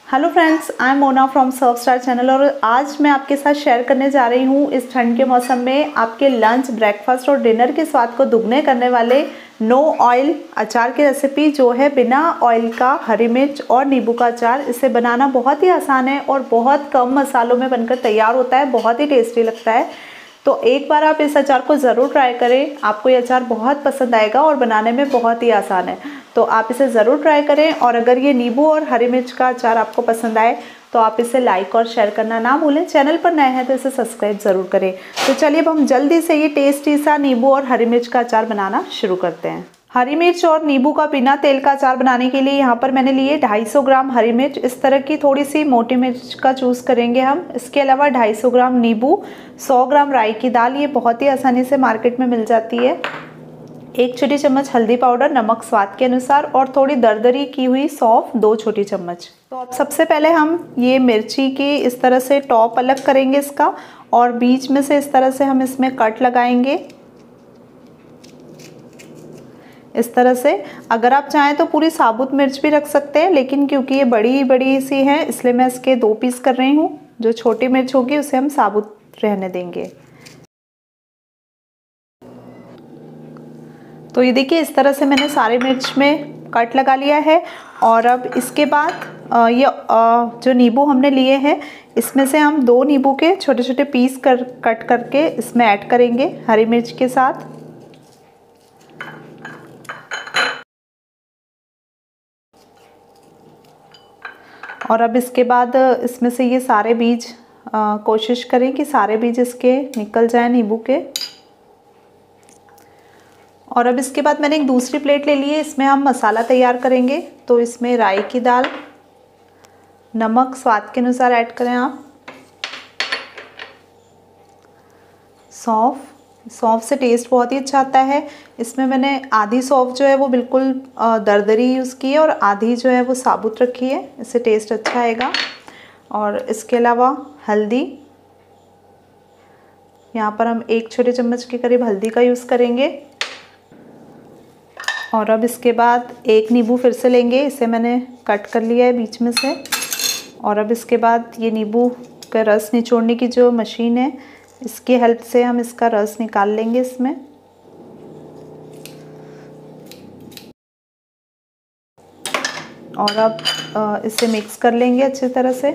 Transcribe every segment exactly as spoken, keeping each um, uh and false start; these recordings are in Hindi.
Hello friends, I am Mona from Sarv star channel और आज मैं आपके साथ शेयर करने जा रही हूँ इस ठंड के मौसम में आपके लंच, ब्रेकफास्ट और डिनर के स्वाद को दुगने करने वाले नो ऑयल अचार की रेसिपी, जो है बिना ऑयल का हरी मिर्च और नींबू का अचार। इसे बनाना बहुत ही आसान है और बहुत कम मसालों में बनकर तैयार होता है, बहुत ही टेस्टी लगता है। तो एक बार आप इस अचार को ज़रूर ट्राई करें, आपको ये अचार बहुत पसंद आएगा और बनाने में बहुत ही आसान है। तो आप इसे ज़रूर ट्राई करें और अगर ये नींबू और हरी मिर्च का अचार आपको पसंद आए तो आप इसे लाइक और शेयर करना ना भूलें। चैनल पर नए हैं तो इसे सब्सक्राइब ज़रूर करें। तो चलिए अब हम जल्दी से ये टेस्टी सा नींबू और हरी मिर्च का अचार बनाना शुरू करते हैं। हरी मिर्च और नींबू का बिना तेल का अचार बनाने के लिए यहाँ पर मैंने लिए ढाई सौ ग्राम हरी मिर्च। इस तरह की थोड़ी सी मोटी मिर्च का चूज़ करेंगे हम। इसके अलावा ढाई सौ ग्राम नींबू, सौ ग्राम राई की दाल, ये बहुत ही आसानी से मार्केट में मिल जाती है। एक छोटी चम्मच हल्दी पाउडर, नमक स्वाद के अनुसार और थोड़ी दरदरी की हुई सौंफ, दो छोटी चम्मच। तो अब सबसे पहले हम ये मिर्ची की इस तरह से टॉप अलग करेंगे इसका, और बीच में से इस तरह से हम इसमें कट लगाएंगे इस तरह से। अगर आप चाहें तो पूरी साबुत मिर्च भी रख सकते हैं, लेकिन क्योंकि ये बड़ी बड़ी सी है इसलिए मैं इसके दो पीस कर रही हूँ। जो छोटी मिर्च होगी उसे हम साबुत रहने देंगे। तो ये देखिए इस तरह से मैंने सारे मिर्च में कट लगा लिया है। और अब इसके बाद ये जो नींबू हमने लिए हैं इसमें से हम दो नींबू के छोटे छोटे पीस कर कट करके इसमें ऐड करेंगे हरी मिर्च के साथ। और अब इसके बाद इसमें से ये सारे बीज आ, कोशिश करें कि सारे बीज इसके निकल जाएं नींबू के। और अब इसके बाद मैंने एक दूसरी प्लेट ले ली है, इसमें हम मसाला तैयार करेंगे। तो इसमें राई की दाल, नमक स्वाद के अनुसार ऐड करें आप, सौंफ, सौंफ से टेस्ट बहुत ही अच्छा आता है। इसमें मैंने आधी सौंफ जो है वो बिल्कुल दरदरी यूज़ की है और आधी जो है वो साबुत रखी है, इससे टेस्ट अच्छा आएगा। और इसके अलावा हल्दी, यहाँ पर हम एक छोटे चम्मच के करीब हल्दी का यूज़ करेंगे। और अब इसके बाद एक नींबू फिर से लेंगे, इसे मैंने कट कर लिया है बीच में से। और अब इसके बाद ये नींबू का रस निचोड़ने की जो मशीन है इसकी हेल्प से हम इसका रस निकाल लेंगे इसमें। और अब इसे मिक्स कर लेंगे अच्छी तरह से।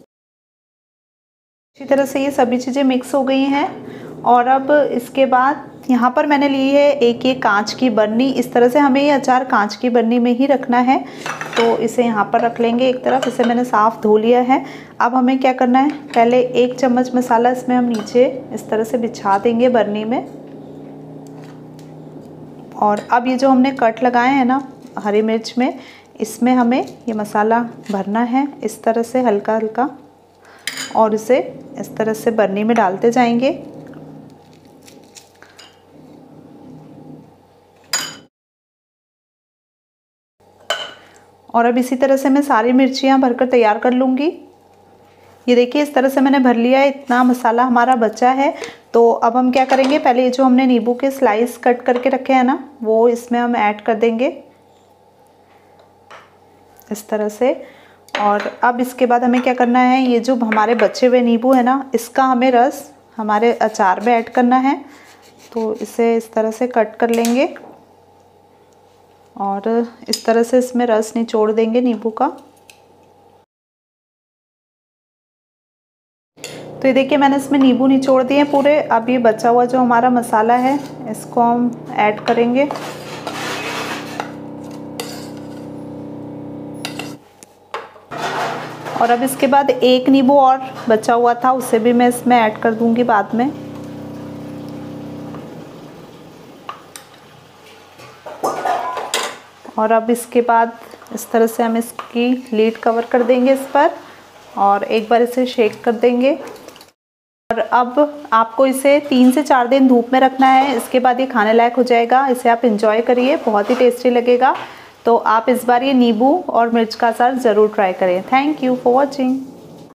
अच्छी तरह से ये सभी चीज़ें मिक्स हो गई हैं। और अब इसके बाद यहाँ पर मैंने ली है एक ये कांच की बर्नी। इस तरह से हमें ये अचार कांच की बर्नी में ही रखना है। तो इसे यहाँ पर रख लेंगे एक तरफ। इसे मैंने साफ़ धो लिया है। अब हमें क्या करना है, पहले एक चम्मच मसाला इसमें हम नीचे इस तरह से बिछा देंगे बर्नी में। और अब ये जो हमने कट लगाए हैं ना हरी मिर्च में, इसमें हमें ये मसाला भरना है इस तरह से हल्का हल्का, और इसे इस तरह से बर्नी में डालते जाएंगे। और अब इसी तरह से मैं सारी मिर्चियाँ भरकर तैयार कर लूँगी। ये देखिए इस तरह से मैंने भर लिया है, इतना मसाला हमारा बचा है। तो अब हम क्या करेंगे, पहले ये जो हमने नींबू के स्लाइस कट करके रखे हैं ना वो इसमें हम ऐड कर देंगे इस तरह से। और अब इसके बाद हमें क्या करना है, ये जो हमारे बचे हुए नींबू है ना इसका हमें रस हमारे अचार में ऐड करना है। तो इसे इस तरह से कट कर लेंगे और इस तरह से इसमें रस निचोड़ देंगे नींबू का। तो ये देखिए मैंने इसमें नींबू निचोड़ दिए पूरे। अब ये बचा हुआ जो हमारा मसाला है इसको हम ऐड करेंगे। और अब इसके बाद एक नींबू और बचा हुआ था उसे भी मैं इसमें ऐड कर दूंगी बाद में। और अब इसके बाद इस तरह से हम इसकी लीड कवर कर देंगे इस पर और एक बार इसे शेक कर देंगे। और अब आपको इसे तीन से चार दिन धूप में रखना है, इसके बाद ये खाने लायक हो जाएगा। इसे आप एंजॉय करिए, बहुत ही टेस्टी लगेगा। तो आप इस बार ये नींबू और मिर्च का अचार ज़रूर ट्राई करें। Thank you for watching.